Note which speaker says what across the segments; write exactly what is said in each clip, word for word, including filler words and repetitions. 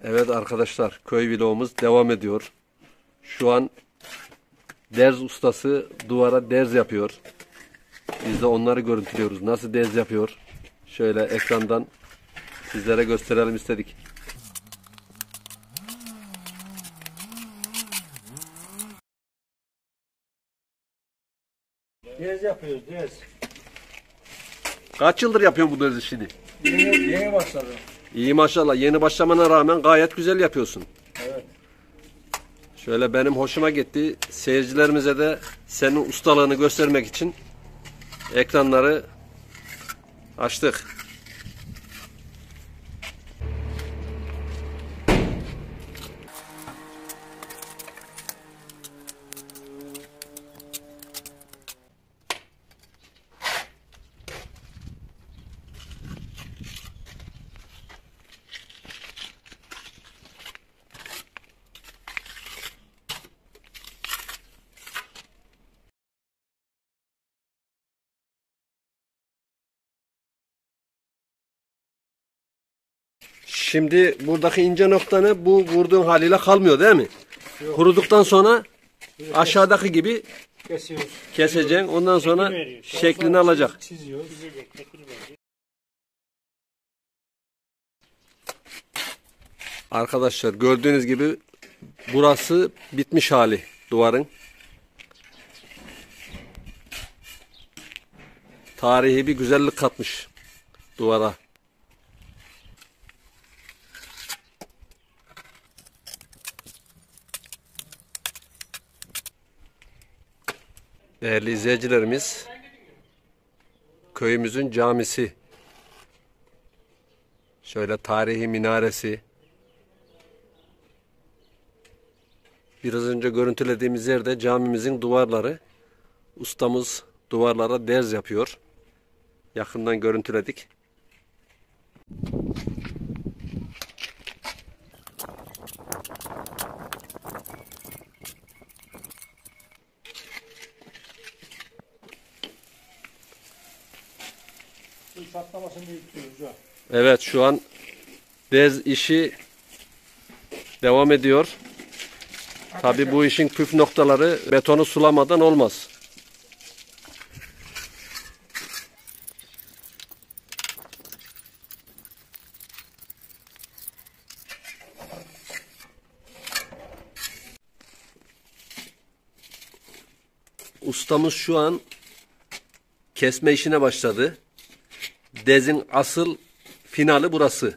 Speaker 1: Evet arkadaşlar, köy vlogumuz devam ediyor. Şu an derz ustası duvara derz yapıyor. Biz de onları görüntülüyoruz. Nasıl derz yapıyor? Şöyle ekrandan sizlere gösterelim istedik.
Speaker 2: Derz yapıyoruz, derz.
Speaker 1: Kaç yıldır yapıyorsun bu derz işini?
Speaker 2: Yeni, yeni başladım.
Speaker 1: İyi maşallah. Yeni başlamana rağmen gayet güzel yapıyorsun.
Speaker 2: Evet.
Speaker 1: Şöyle benim hoşuma gitti. Seyircilerimize de senin ustalığını göstermek için ekranları açtık. Şimdi buradaki ince nokta ne? Bu vurduğun haliyle kalmıyor değil mi?
Speaker 2: Yok.
Speaker 1: Kuruduktan sonra aşağıdaki gibi
Speaker 2: Kesiyoruz.
Speaker 1: keseceksin. Ondan sonra
Speaker 2: veriyor.
Speaker 1: şeklini
Speaker 2: Sonra
Speaker 1: alacak.
Speaker 2: Çiziyoruz.
Speaker 1: Arkadaşlar gördüğünüz gibi burası bitmiş hali duvarın. Tarihi bir güzellik katmış duvara. Değerli izleyicilerimiz, köyümüzün camisi, şöyle tarihi minaresi, biraz önce görüntülediğimiz yerde camimizin duvarları, ustamız duvarlara derz yapıyor. Yakından görüntüledik.
Speaker 2: Çatlamasını büyütüyoruz ya.
Speaker 1: Evet, şu an derz işi devam ediyor. Tabii bu işin püf noktaları betonu sulamadan olmaz. Ustamız şu an kesme işine başladı. Dezin asıl finali burası.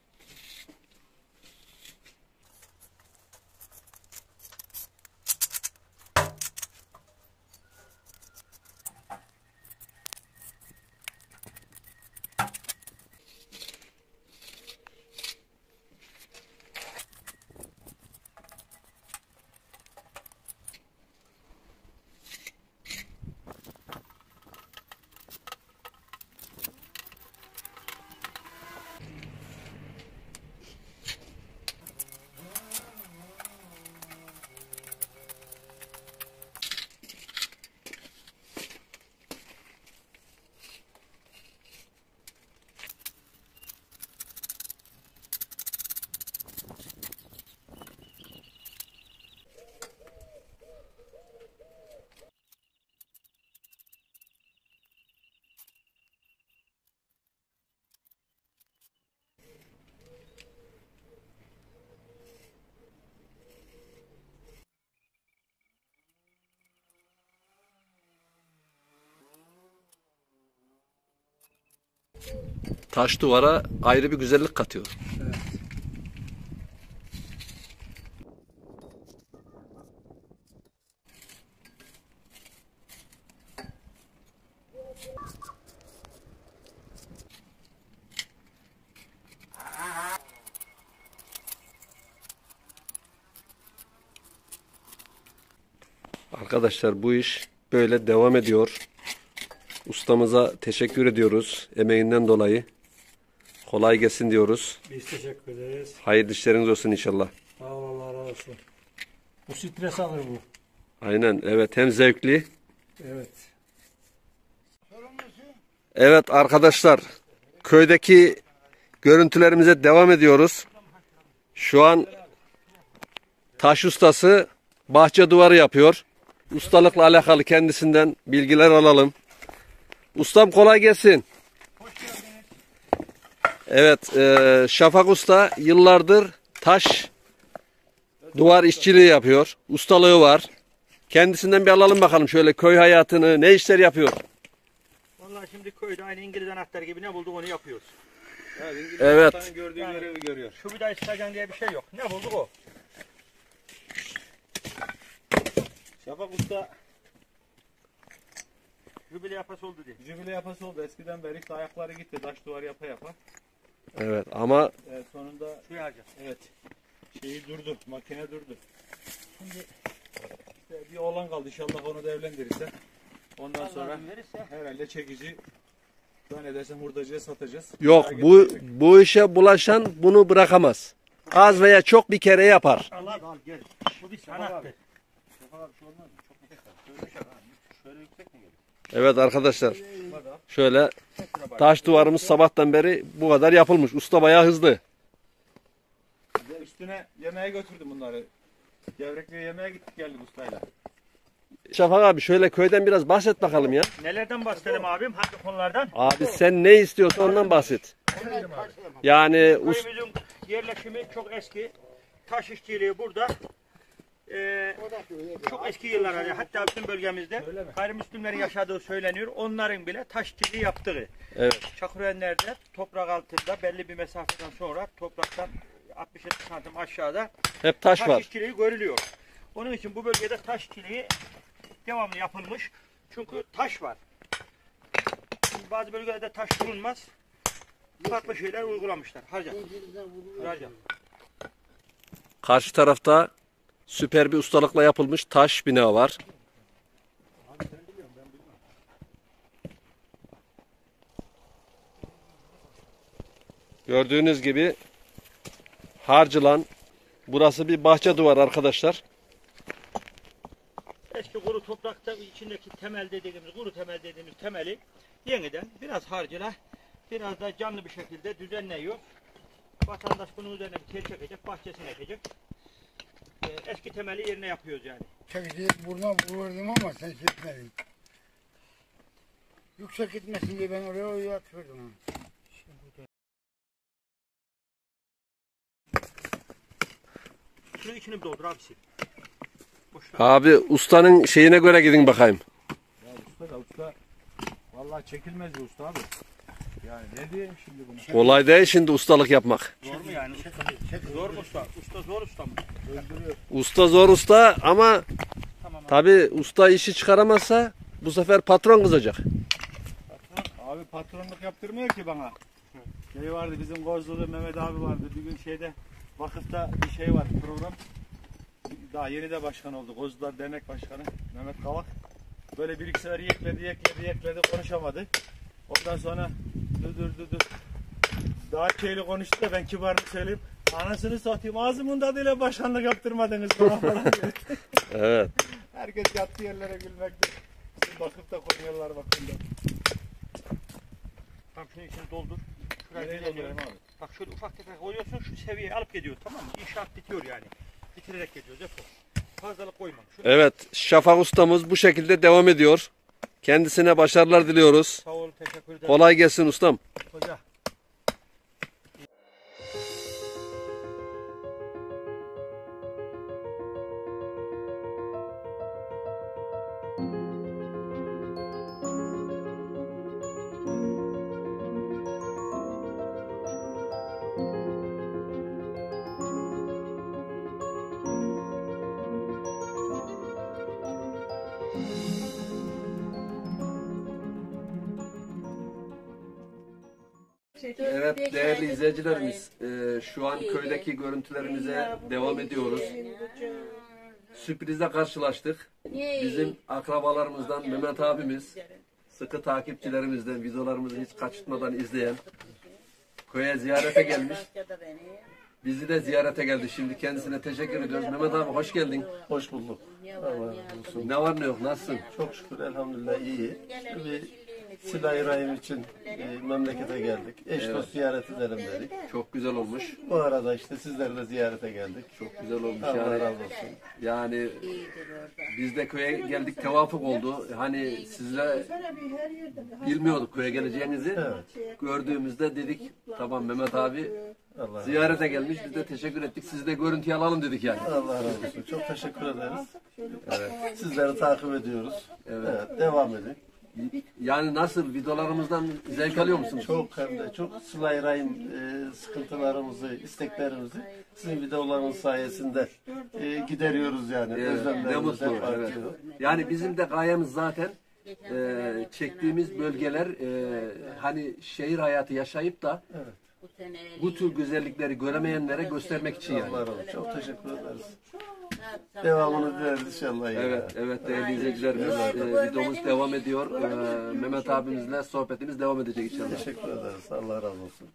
Speaker 1: Taş duvara ayrı bir güzellik katıyor.
Speaker 2: Evet.
Speaker 1: Arkadaşlar bu iş böyle devam ediyor. Ustamıza teşekkür ediyoruz emeğinden dolayı. Kolay gelsin diyoruz.
Speaker 2: Biz teşekkür ederiz.
Speaker 1: Hayırlı işleriniz olsun inşallah.
Speaker 2: Sağ ol, Allah razı olsun. Bu stres alır bu.
Speaker 1: Aynen, evet, hem zevkli.
Speaker 2: Evet.
Speaker 1: Evet arkadaşlar, köydeki görüntülerimize devam ediyoruz. Şu an taş ustası bahçe duvarı yapıyor. Ustalıkla alakalı kendisinden bilgiler alalım. Ustam kolay gelsin.
Speaker 2: Hoş geldiniz.
Speaker 1: Evet, e, Şafak Usta yıllardır taş duvar işçiliği yapıyor. Ustalığı var. Kendisinden bir alalım bakalım şöyle köy hayatını, ne işler yapıyor?
Speaker 2: Vallahi şimdi köyde aynı İngiliz anahtarı gibi ne bulduk onu yapıyoruz.
Speaker 3: Evet, İngiliz
Speaker 1: Evet.
Speaker 3: anahtarın gördüğü
Speaker 2: Yani-
Speaker 3: görevi görüyor.
Speaker 2: Şu vidayı sıkacaksın diye bir şey yok. Ne bulduk o?
Speaker 3: Şafak Usta
Speaker 2: Jübile yapası oldu diye.
Speaker 3: jübile yapası oldu. Eskiden beri işte ayakları gitti. Taş duvar yapa yapa.
Speaker 1: Evet ama
Speaker 3: Evet, sonunda
Speaker 2: Şuraya alacağım.
Speaker 3: evet şeyi durdu. Makine durdu. Şimdi işte bir oğlan kaldı. İnşallah onu da evlendirirse. Ondan sonra
Speaker 2: Allah'ım verirse.
Speaker 3: herhalde çekici zannedersem hurdacıya satacağız.
Speaker 1: yok,
Speaker 3: Daha
Speaker 1: bu
Speaker 3: getirecek.
Speaker 1: bu işe bulaşan bunu bırakamaz. Az veya çok bir kere yapar.
Speaker 2: Allah al gel. Bu bir sanattır.
Speaker 3: Şöyle yüksek mi geliyor?
Speaker 1: Evet arkadaşlar,
Speaker 3: Hadi al.
Speaker 1: şöyle taş duvarımız sabahtan beri bu kadar yapılmış. Usta bayağı hızlı.
Speaker 3: Bir de üstüne yemeğe götürdüm bunları. Gevrekli'ye yemeğe gittik geldik ustayla.
Speaker 1: Şafak abi şöyle köyden biraz bahset bakalım ya.
Speaker 2: Nelerden bahsedelim abim? Hangi konulardan?
Speaker 1: Abi sen ne istiyorsan ondan bahset. Yani us
Speaker 2: Köyümüzün yerleşimi çok eski. Taş işçiliği burada. Ee, çok eski yıllar yani. Hatta bütün bölgemizde gayrimüslimlerin yaşadığı söyleniyor. Onların bile taş işçiliği yaptığı.
Speaker 1: evet.
Speaker 2: Çakırenler'de toprak altında belli bir mesafeden sonra topraktan altmış yetmiş santim aşağıda
Speaker 1: Hep taş
Speaker 2: taş
Speaker 1: var.
Speaker 2: işçiliği görülüyor. Onun için bu bölgede taş işçiliği devamlı yapılmış. Çünkü taş var. Şimdi bazı bölgelerde taş bulunmaz. Farklı şeyler uygulamışlar. Harca. Harca.
Speaker 1: Karşı tarafta süper bir ustalıkla yapılmış taş bina var. Gördüğünüz gibi harcılan, burası bir bahçe duvarı arkadaşlar.
Speaker 2: Eski kuru toprakta içindeki temel dediğimiz, kuru temel dediğimiz temeli yeniden biraz harcıyla, biraz da canlı bir şekilde düzenliyor. Vatandaş bunun üzerine bir tel çekecek, bahçesine ekecek. Ee, eski temeli yerine yapıyoruz yani.
Speaker 4: Çekici buradan vururdum ama sen çekmedin. Yüksek gitmesin diye ben oraya oraya atıyordum.
Speaker 2: Şunu içini bir doldur abisi. Boşver.
Speaker 1: Abi ustanın şeyine göre gidin bakayım.
Speaker 3: Ya usta da usta. Vallahi çekilmez bir usta abi. Yani ne diyeyim şimdi buna?
Speaker 1: Kolay değil şimdi ustalık yapmak.
Speaker 2: Zor mu yani? Zor mu usta? Usta zor usta mı?
Speaker 3: Öldürüyor.
Speaker 1: Usta zor usta ama
Speaker 2: Tamam abi.
Speaker 1: tabi usta işi çıkaramazsa bu sefer patron kızacak.
Speaker 3: Abi patronluk yaptırmıyor ki bana. Şey vardı bizim Kozlu'da Mehmet abi vardı. Bir gün şeyde vakıfta bir şey var program. Daha yeni de başkan oldu. Kozlular Dernek Başkanı Mehmet Kavak. Böyle bir iki sefer yekledi yekledi yekledi konuşamadı. Ondan sonra dur dur dur. Daha şeyli konuştu da ben kibarını söyleyeyim. Anasını satayım ağzımın tadıyla başkanlık yaptırmadınız bana falan diye.
Speaker 1: Evet.
Speaker 3: Herkes yattığı yerlere gülmekte. Bizim vakıfta koyuyorlar bakımda.
Speaker 2: Tamam şunu içini doldur. Şurayı
Speaker 3: Nereye
Speaker 2: düzenliyorum.
Speaker 3: doldurayım abi?
Speaker 2: Bak şöyle ufak tefek koyuyorsun şu seviyeye alıp gidiyor tamam mı? İnşaat bitiyor yani. Bitirerek gidiyoruz hep o. Fazlalık koyma. Şöyle
Speaker 1: Evet, Şafak ustamız bu şekilde devam ediyor. Kendisine başarılar diliyoruz.
Speaker 2: sağ ol teşekkür ederim.
Speaker 1: Kolay gelsin ustam.
Speaker 2: Hoca.
Speaker 1: Evet değerli izleyicilerimiz, e, şu an köydeki görüntülerimize devam ediyoruz. Sürprizle karşılaştık. Bizim akrabalarımızdan Mehmet abimiz, sıkı takipçilerimizden, videolarımızı hiç kaçırtmadan izleyen, köye ziyarete gelmiş. Bizi de ziyarete geldi. Şimdi kendisine teşekkür ediyoruz. Mehmet abi hoş geldin.
Speaker 5: Hoş bulduk.
Speaker 1: Ne var ne yok, nasılsın?
Speaker 5: Çok şükür elhamdülillah iyi. Bir Sıla-i Rahim için e, memlekete geldik. Eş
Speaker 1: Evet.
Speaker 5: dost ziyaret edelim dedik.
Speaker 1: Çok güzel olmuş.
Speaker 5: Bu arada işte sizleri de ziyarete geldik.
Speaker 1: Çok güzel olmuş
Speaker 5: Allah
Speaker 1: yani.
Speaker 5: razı olsun.
Speaker 1: Yani biz de köye geldik, tevafuk oldu. Hani sizle bilmiyorduk köye geleceğinizi.
Speaker 5: Evet.
Speaker 1: Gördüğümüzde dedik tamam Mehmet abi
Speaker 5: Allah,
Speaker 1: ziyarete gelmiş. Biz de teşekkür ettik. Sizi de görüntüye alalım dedik yani.
Speaker 5: Allah razı olsun. Çok teşekkür ederiz. Sizleri takip ediyoruz.
Speaker 1: Evet.
Speaker 5: Evet, devam edin.
Speaker 1: Yani nasıl videolarımızdan zevk alıyor musunuz?
Speaker 5: Çok hem de çok Sıla-i Rahim e, sıkıntılarımızı, isteklerimizi sizin videolarınız sayesinde e, gideriyoruz yani.
Speaker 1: Evet, ne
Speaker 5: Özlemlerimiz
Speaker 1: mutlu.
Speaker 5: hep
Speaker 1: Evet.
Speaker 5: artıyor.
Speaker 1: Yani bizim de gayemiz zaten e, çektiğimiz bölgeler e, hani şehir hayatı yaşayıp da bu tür güzellikleri göremeyenlere göstermek için yani.
Speaker 5: Allah razı olsun. Çok teşekkür ederiz. Devamını dileriz inşallah. ya.
Speaker 1: Evet, evet değerli izleyicilerimiz e, videomuz devam ediyor. E, Mehmet abimizle sohbetimiz devam edecek inşallah.
Speaker 5: Teşekkür ederiz. Allah razı olsun.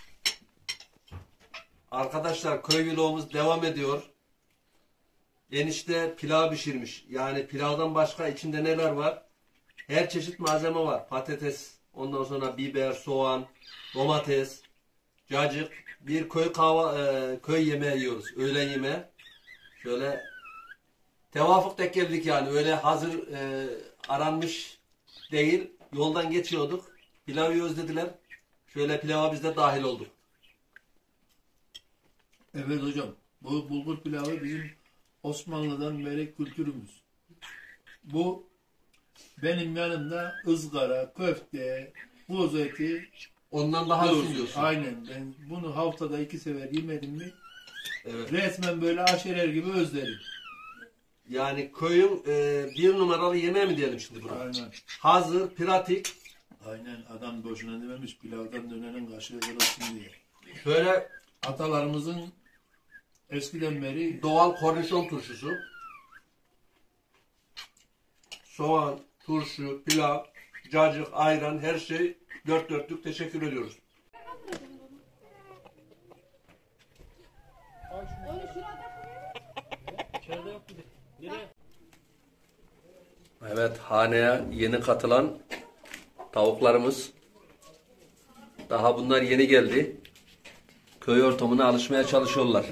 Speaker 1: Arkadaşlar köy vlogumuz devam ediyor. Enişte pilav pişirmiş. Yani pilavdan başka içinde neler var? Her çeşit malzeme var. Patates, ondan sonra biber, soğan, domates, cacık. Bir köy kahva, e, köy yemeği yiyoruz. Öğlen yemeği. Şöyle tevafuk tek geldik yani. Öyle hazır e, aranmış değil. Yoldan geçiyorduk. Pilavı özlediler. Şöyle pilava biz de dahil olduk.
Speaker 6: Evet hocam. Bu bulgur pilavı bizim Osmanlı'dan beri kültürümüz. Bu benim yanımda ızgara, köfte, kuzu eti.
Speaker 1: Ondan daha
Speaker 6: tuz.
Speaker 1: üstün diyorsun.
Speaker 6: Aynen. Ben bunu haftada iki sefer yemedim mi
Speaker 1: Evet.
Speaker 6: resmen böyle aşerer gibi özlerim.
Speaker 1: Yani köyün e, bir numaralı yemeği mi diyelim şimdi buna?
Speaker 6: Aynen.
Speaker 1: Hazır, pratik.
Speaker 6: Aynen. Adam boşuna dememiş pilavdan dönenin kaşığı kırılsın diye.
Speaker 1: Şöyle
Speaker 6: Atalarımızın eskiden beri
Speaker 1: doğal kornişon turşusu. Soğan, turşu, pilav, cacık, ayran her şey dört dörtlük. Teşekkür ediyoruz. Evet, haneye yeni katılan tavuklarımız. Daha bunlar yeni geldi. Köy ortamına alışmaya çalışıyorlar.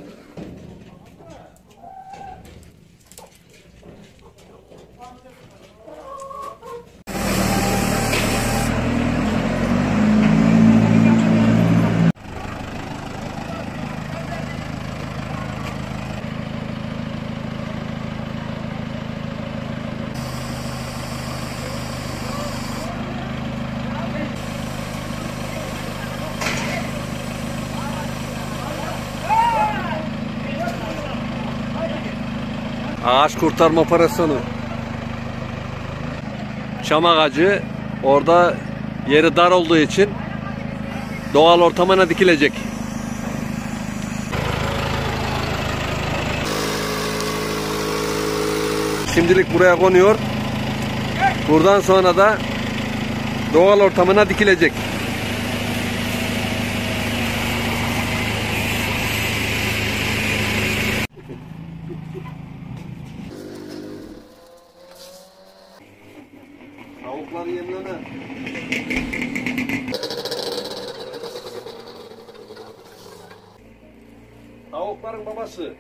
Speaker 1: Ağaç kurtarma operasyonu. Çam ağacı orada yeri dar olduğu için doğal ortamına dikilecek. Şimdilik buraya konuyor. Buradan sonra da doğal ortamına dikilecek. Tavuklar yemleme. Tavukların babası.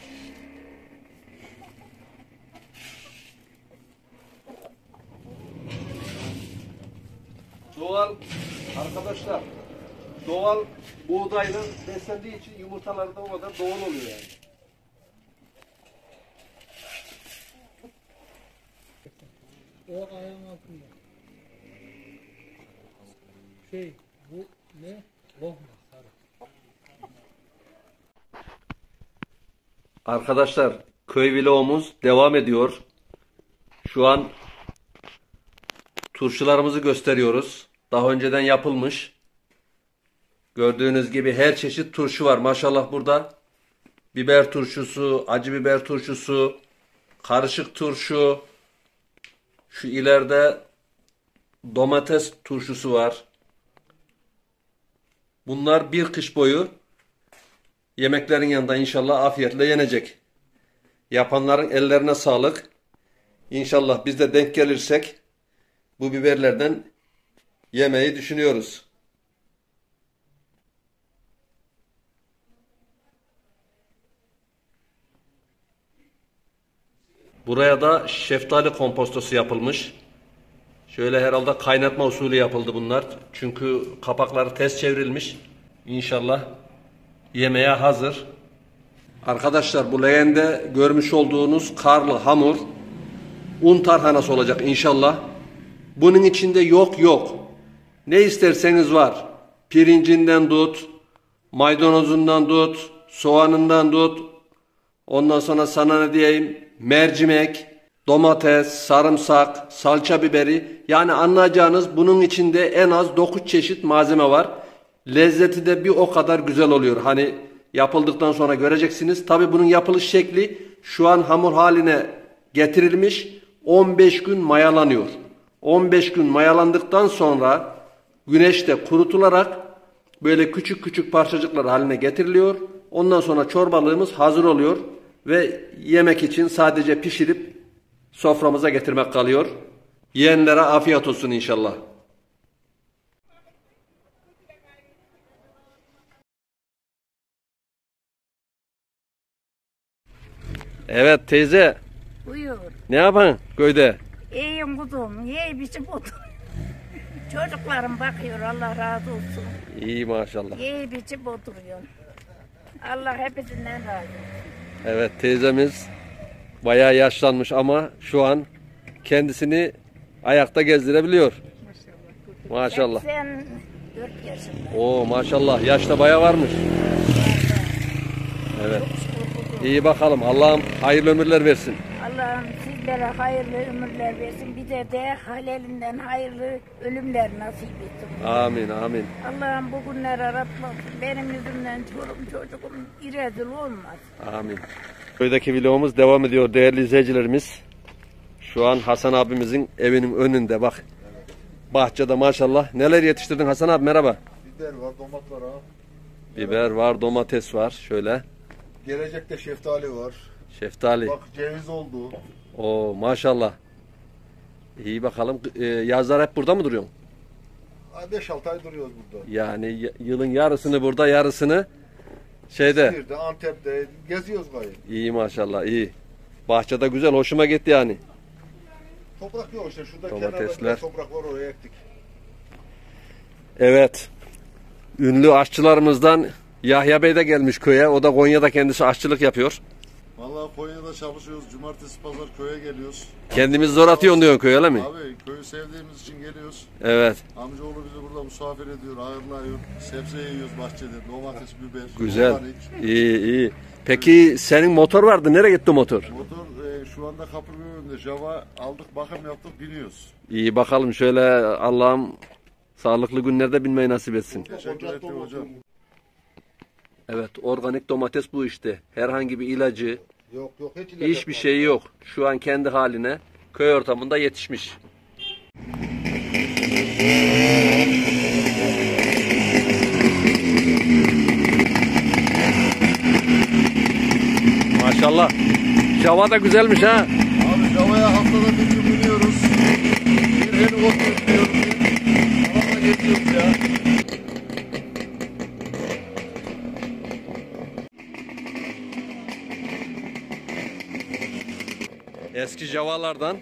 Speaker 1: Doğal arkadaşlar, doğal buğdayla beslendiği için yumurtaları da o kadar doğal oluyor yani.
Speaker 7: O ayağın altında. Şey, bu ne? Lohma, sarı.
Speaker 1: Arkadaşlar, köy vlogumuz devam ediyor. Şu an turşularımızı gösteriyoruz. Daha önceden yapılmış. Gördüğünüz gibi her çeşit turşu var. Maşallah burada biber turşusu, acı biber turşusu, karışık turşu. Şu ileride domates turşusu var. Bunlar bir kış boyu yemeklerin yanında inşallah afiyetle yenecek. Yapanların ellerine sağlık. İnşallah biz de denk gelirsek bu biberlerden yemeyi düşünüyoruz. Buraya da şeftali kompostosu yapılmış. Şöyle herhalde kaynatma usulü yapıldı bunlar. Çünkü kapakları ters çevrilmiş. İnşallah yemeğe hazır. Arkadaşlar bu leğende görmüş olduğunuz karlı hamur un tarhanası olacak inşallah. Bunun içinde yok yok. Ne isterseniz var. Pirincinden tut, maydanozundan tut, soğanından tut. Ondan sonra sana ne diyeyim? Mercimek, domates, sarımsak, salça biberi. Yani anlayacağınız bunun içinde en az dokuz çeşit malzeme var. Lezzeti de bir o kadar güzel oluyor. Hani yapıldıktan sonra göreceksiniz. Tabi bunun yapılış şekli şu an hamur haline getirilmiş. on beş gün mayalanıyor. on beş gün mayalandıktan sonra güneşte kurutularak böyle küçük küçük parçacıklar haline getiriliyor. Ondan sonra çorbalığımız hazır oluyor ve yemek için sadece pişirip soframıza getirmek kalıyor. Yiyenlere afiyet olsun inşallah. Evet teyze.
Speaker 8: Buyur.
Speaker 1: Ne yapan köyde?
Speaker 8: İyiyim kuzum. İyi biçim otur. Çocuklarım bakıyor. Allah razı olsun.
Speaker 1: İyi maşallah.
Speaker 8: İyi biçim oturuyor. Allah hepsinden razı olsun.
Speaker 1: Evet teyzemiz bayağı yaşlanmış ama şu an kendisini ayakta gezdirebiliyor. Maşallah.
Speaker 8: seksen dört yaşında.
Speaker 1: Oo maşallah yaşta bayağı varmış. Evet. İyi bakalım. Allah'ım hayırlı ömürler versin.
Speaker 8: Allah'ım sizlere hayırlı ömürler versin. Bize de halelinden hayırlı ölümler nasip etsin.
Speaker 1: Amin amin.
Speaker 8: Allah'ım bu günleri aratmasın. Benim yüzümden çorum çocuğum irezil olmaz.
Speaker 1: Amin. Köydeki vlogumuz devam ediyor değerli izleyicilerimiz. Şu an Hasan abimizin evinin önünde bak. Bahçede maşallah. Neler yetiştirdin Hasan abi, merhaba.
Speaker 6: Biber var, domat var ha.
Speaker 1: Biber var, domates var şöyle.
Speaker 6: Gelecekte şeftali var.
Speaker 1: Şeftali.
Speaker 6: Bak ceviz oldu.
Speaker 1: Oo maşallah. İyi bakalım. Ee, yazlar hep burada mı duruyorsun?
Speaker 6: beş altı ay duruyoruz burada.
Speaker 1: Yani y- yılın yarısını burada, yarısını şeyde.
Speaker 6: Siirt'te, Antep'te geziyoruz gayet.
Speaker 1: İyi maşallah, iyi. Bahçede güzel, hoşuma gitti yani.
Speaker 6: Toprak yok işte. Şurada
Speaker 1: Domatesler.
Speaker 6: kenarda biraz toprak var, oraya ektik.
Speaker 1: Evet. Ünlü aşçılarımızdan Yahya Bey de gelmiş köye. O da Konya'da kendisi aşçılık yapıyor.
Speaker 6: Vallahi Konya'da çalışıyoruz. Cumartesi pazar köye geliyoruz.
Speaker 1: Kendimizi zor atıyorsun diyorsun köye, öyle mi?
Speaker 6: Abi köyü sevdiğimiz için geliyoruz.
Speaker 1: Evet.
Speaker 6: Amcaoğlu bizi burada misafir ediyor, ağırlıyor. Sebze yiyoruz bahçede. Domates, biber.
Speaker 1: Güzel.
Speaker 6: organik.
Speaker 1: İyi iyi. Peki senin motor vardı. Nereye gitti motor?
Speaker 6: Motor e, şu anda kapının önünde. Java aldık, bakım yaptık, biniyoruz.
Speaker 1: İyi bakalım, şöyle Allah'ım sağlıklı günlerde binmeyi nasip etsin.
Speaker 6: Teşekkür ederim hocam.
Speaker 1: Evet, organik domates bu işte. Herhangi bir ilacı,
Speaker 6: Yok yok hiç ilaç
Speaker 1: hiçbir
Speaker 6: yapmadık.
Speaker 1: şey yok. Şu an kendi haline köy ortamında yetişmiş. Maşallah. Java da güzelmiş ha.
Speaker 6: Abi Java'ya haftada bir gün biniyoruz. Bir helikopter yüklüyoruz. Araba geçiyoruz ya.
Speaker 1: Eski Java'lardan.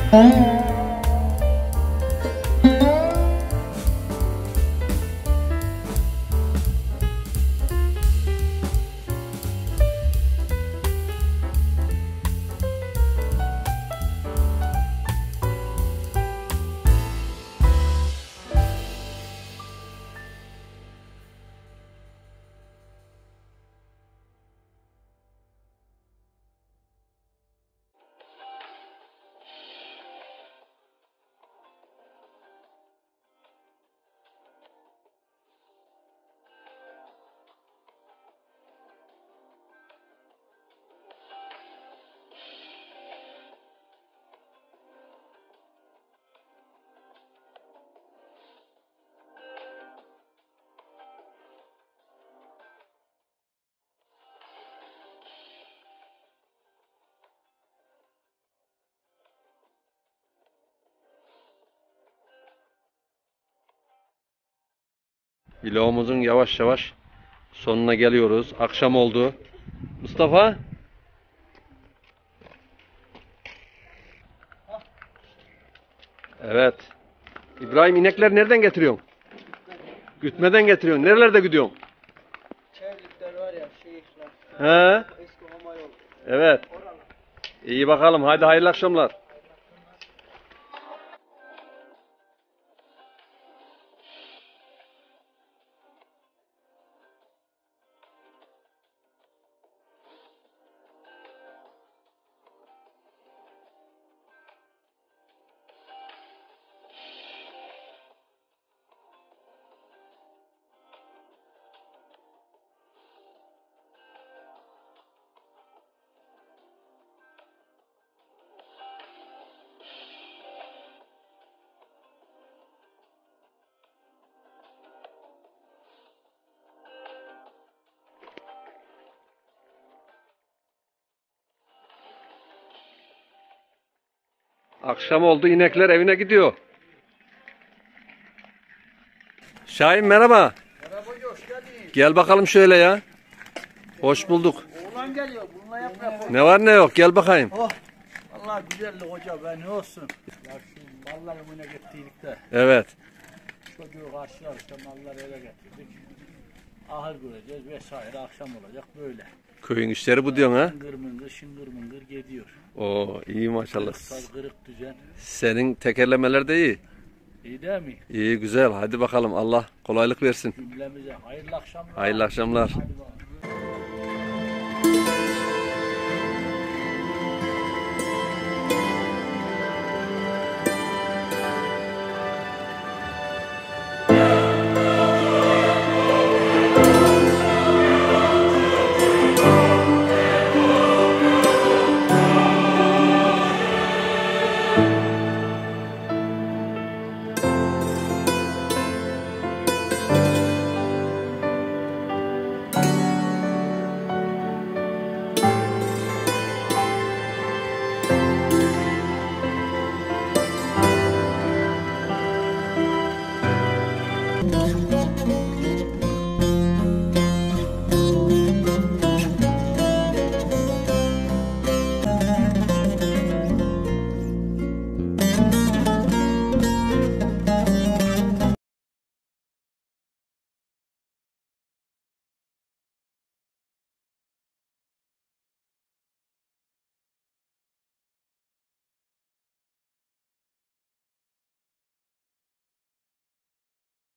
Speaker 1: Vlogumuzun yavaş yavaş sonuna geliyoruz. Akşam oldu. Mustafa? Evet. İbrahim, inekler nereden getiriyorsun? Gütmeden getiriyorsun. Nerelerde gidiyorsun?
Speaker 7: Çevlikler var ya, şeyhler.
Speaker 1: He?
Speaker 7: Eski Homa yolu.
Speaker 1: Evet. İyi bakalım. Hadi hayırlı akşamlar. Akşam oldu, inekler evine gidiyor. Şahin merhaba.
Speaker 7: Merhaba, hoş geldin.
Speaker 1: Gel bakalım şöyle ya. Hoş bulduk.
Speaker 7: Oğlan geliyor, bununla yap yap.
Speaker 1: Ne var ne yok, gel bakayım.
Speaker 7: Oh, vallahi güzellik hoca be, ne olsun. Ya şu malları buna getirdik de,
Speaker 1: Evet.
Speaker 7: çocuğu karşılar işte malları eve getirdik. Ahır göreceğiz vesaire, akşam olacak böyle.
Speaker 1: Köyün işleri bu diyorsun ha.
Speaker 7: Şıngır mıngır, şıngır mıngır gidiyor.
Speaker 1: Oo, iyi maşallah.
Speaker 7: Saz kırık düzen.
Speaker 1: Senin tekerlemeler de iyi.
Speaker 7: İyi değil mi?
Speaker 1: İyi, güzel. Hadi bakalım, Allah kolaylık versin.
Speaker 7: Cümlemize hayırlı akşamlar.
Speaker 1: Hayırlı akşamlar.
Speaker 7: Hadi bakalım.